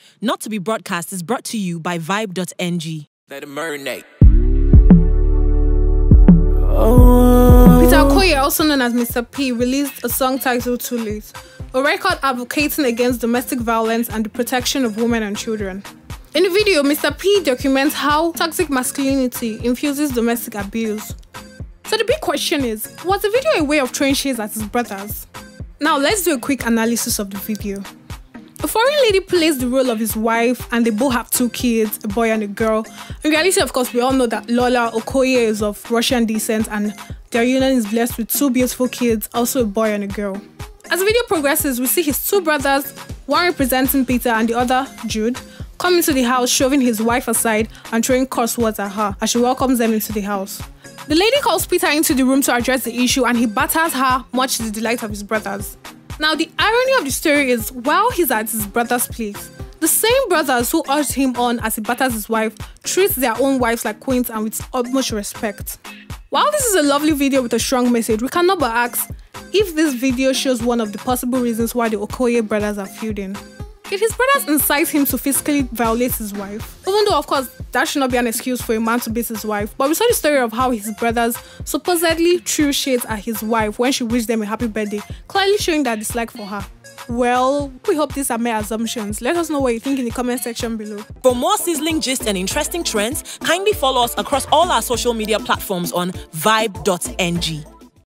Not to be broadcast is brought to you by vibe.ng. Let it marinate. Peter Okoye, also known as Mr P, released a song titled Too Late, a record advocating against domestic violence and the protection of women and children. In the video, Mr P documents how toxic masculinity infuses domestic abuse. So the big question is, was the video a way of throwing shades at his brothers? Now let's do a quick analysis of the video. A foreign lady plays the role of his wife and they both have 2 kids, a boy and a girl. In reality, of course, we all know that Lola Okoye is of Russian descent and their union is blessed with 2 beautiful kids, also a boy and a girl. As the video progresses, we see his 2 brothers, one representing Peter and the other, Jude, come into the house, shoving his wife aside and throwing curse words at her as she welcomes them into the house. The lady calls Peter into the room to address the issue and he batters her, much to the delight of his brothers. Now, the irony of the story is, while he's at his brother's place, the same brothers who urged him on as he batters his wife treat their own wives like queens and with utmost respect. While this is a lovely video with a strong message, we cannot but ask if this video shows one of the possible reasons why the Okoye brothers are feuding. Did his brothers incite him to physically violate his wife? Even though, of course, that should not be an excuse for a man to beat his wife, but we saw the story of how his brothers supposedly threw shades at his wife when she wished them a happy birthday, clearly showing their dislike for her. Well, we hope these are mere assumptions. Let us know what you think in the comment section below. For more sizzling gist and interesting trends, kindly follow us across all our social media platforms on vibe.ng.